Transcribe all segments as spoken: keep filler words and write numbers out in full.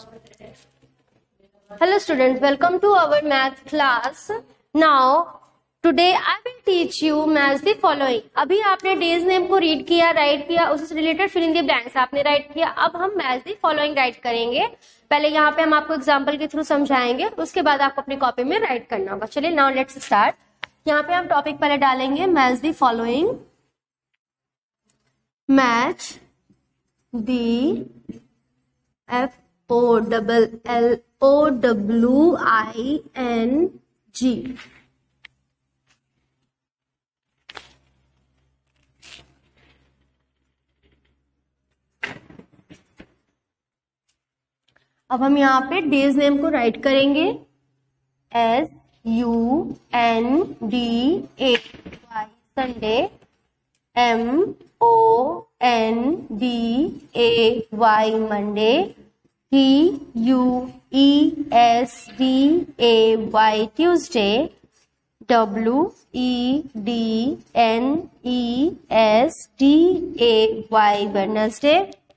Hello students, welcome to our math class. Now today I will teach you math the following. अभी आपने days name को read किया, write किया, उससे related fill in the blanks आपने write किया. अब हम मैथ द फॉलोइंग राइट करेंगे. पहले यहाँ पे हम आपको एग्जांपल के थ्रू समझाएंगे, उसके बाद आपको अपनी कॉपी में राइट करना होगा. चलिए नाउ लेट्स स्टार्ट. यहाँ पे हम टॉपिक पहले डालेंगे match the following. Match the F O double L O W I N G. अब हम यहाँ पे डेज नेम को राइट करेंगे. S U N D A Y Sunday. M O N D A Y Monday. T U E S D A Y Tuesday. W E D N E S D A Y Wednesday.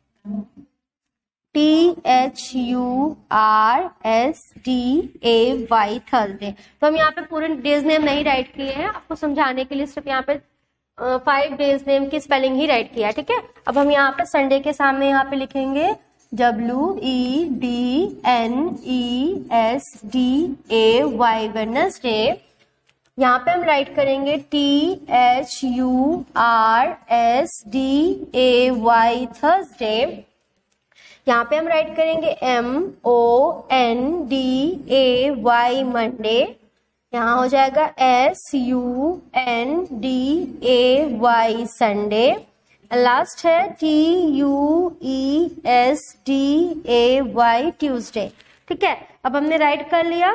T H U R S D A Y Thursday. तो हम यहाँ पे पूरे days name नहीं right किए हैं, आपको समझाने के लिए सिर्फ यहाँ पे फाइव डेज नेम की स्पेलिंग ही राइट किया है. ठीक है. अब हम यहाँ पे संडे के सामने यहाँ पे लिखेंगे W E D N E S D A Y Wednesday. यहाँ पे हम राइट करेंगे T H U R S D A Y Thursday. यहाँ पे हम राइट करेंगे M O N D A Y Monday. यहाँ हो जाएगा S U N D A Y Sunday. Last है T U E S D A Y Tuesday. ठीक है. अब हमने राइट कर लिया.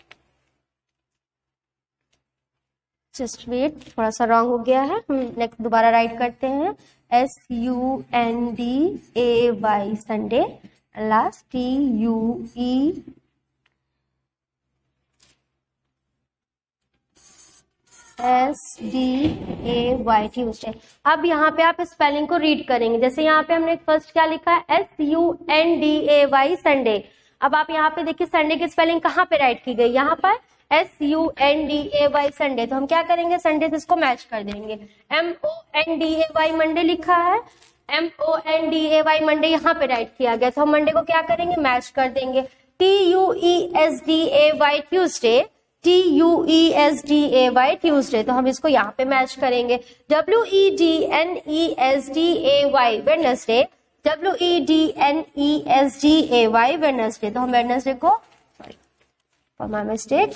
जस्ट वेट, थोड़ा सा रॉन्ग हो गया है, हम नेक्स्ट दोबारा राइट करते हैं. S U N D A Y Sunday. Last T U E S D A Y Tuesday. अब यहाँ पे आप स्पेलिंग को रीड करेंगे. जैसे यहाँ पे हमने फर्स्ट क्या लिखा है, S U N D A Y Sunday. अब आप यहाँ पे देखिए संडे की स्पेलिंग कहाँ पे राइट की गई, यहाँ पर S U N D A Y Sunday. तो हम क्या करेंगे, संडे से इसको मैच कर देंगे. M O N D A Y Monday लिखा है, M O N D A Y Monday यहाँ पे राइट किया गया, तो हम मंडे को क्या करेंगे, मैच कर देंगे. T U E S D A Y Tuesday. T U E S D A Y Tuesday, तो हम इसको यहाँ पे मैच करेंगे. W E D N E S D A Y Wednesday. W E D N E S D A Y Wednesday. तो हम Wednesday को, sorry for my mistake,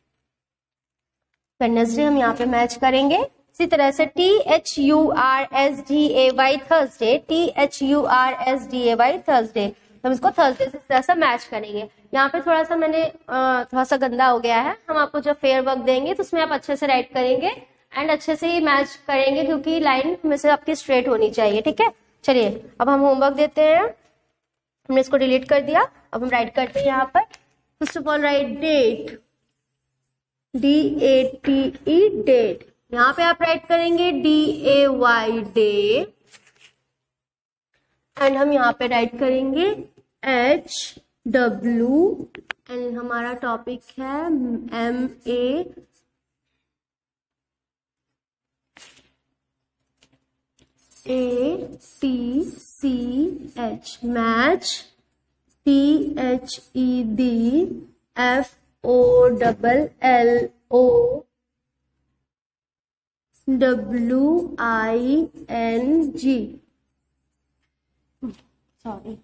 Wednesday हम यहाँ पे मैच करेंगे. इसी तरह से T H U R S D A Y Thursday. T H U R S D A Y Thursday. हम इसको थर्सडे से इस तरह से मैच करेंगे. यहाँ पे थोड़ा सा मैंने थोड़ा सा गंदा हो गया है, हम आपको जब फेयर वर्क देंगे तो उसमें आप अच्छे से राइट करेंगे एंड अच्छे से ही मैच करेंगे, क्योंकि लाइन में से आपकी स्ट्रेट होनी चाहिए. ठीक है. चलिए अब हम होमवर्क देते हैं. हमने इसको डिलीट कर दिया. अब हम राइट करते हैं यहाँ पर. First of all write date, D A T E date. यहाँ पे आप राइट करेंगे D A Y day. And हम यहाँ पे राइट करेंगे एच डब्ल्यू एंड हमारा टॉपिक है M A A T C H match. T H E D F O double L O W I N G. Sorry,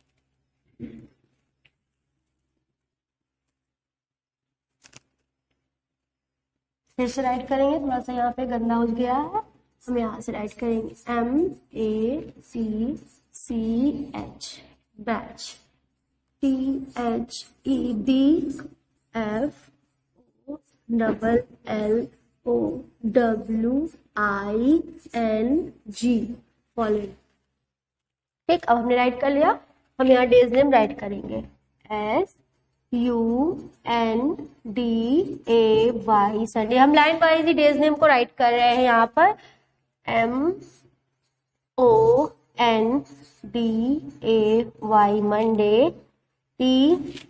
फिर से write करेंगे. थोड़ा सा यहाँ पे गंदा हो गया है, हम यहाँ से राइट करेंगे M A C C H batch. T H E D F O double L O W I N G following. ठीक. अब हमने राइट कर लिया. हम यहाँ डेज नेम राइट करेंगे S U N D A Y Sunday. हम line wise ही डेज नेम को राइट कर रहे हैं यहाँ पर. M O N D A Y Monday. T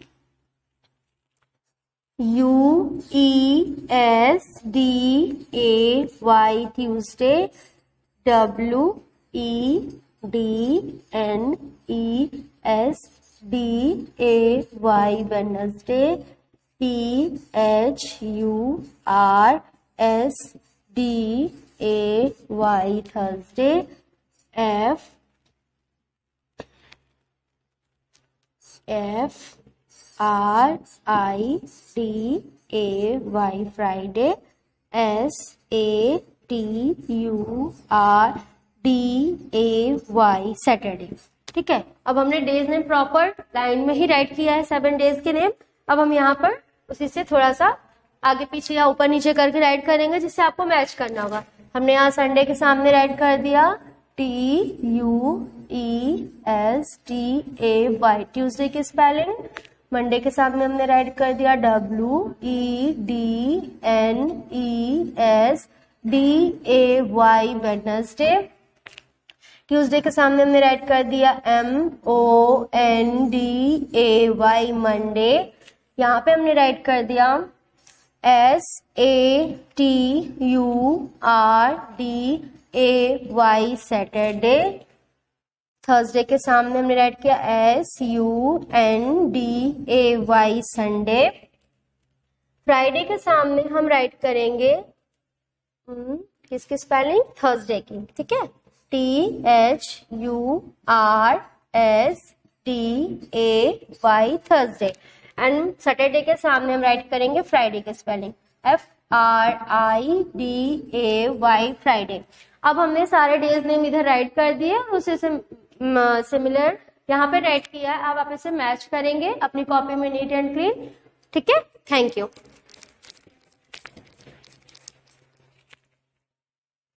U E S D A Y Tuesday, W E D N E S D A Y Wednesday, T H U R S D A Y Thursday, F F R I D A Y Friday, S A T U R D A Y Saturday. ठीक है, अब हमने days name proper line में ही write किया है, seven days के name. अब हम यहाँ पर उसी से थोड़ा सा आगे पीछे या ऊपर नीचे करके राइट करेंगे, जिससे आपको मैच करना होगा। हमने यहाँ संडे के सामने राइट कर दिया T U E S T A Y, Tuesday की स्पेलिंग। मंडे के सामने हमने राइट कर दिया W E D N E S D A Y, Wednesday. Tuesday के सामने हमने राइट कर दिया M O N D A Y, Monday. यहाँ पे हमने राइट कर दिया S A T U R D A Y, Saturday. Thursday के सामने हमने राइट किया S U N D A Y, Sunday. Friday के सामने हम राइट करेंगे किसकी स्पेलिंग, थर्सडे की। ठीक है, T H U R S D A Y, Thursday. And Saturday के सामने हम राइट करेंगे फ्राइडे के spelling, F R I D A Y, Friday. अब हमने सारे डेज नेम इधर राइट कर दिए, उसी से सिमिलर यहाँ पे राइट किया है। अब आप इसे मैच करेंगे अपनी कॉपी में नीट एंड क्लीन। ठीक है, थैंक यू।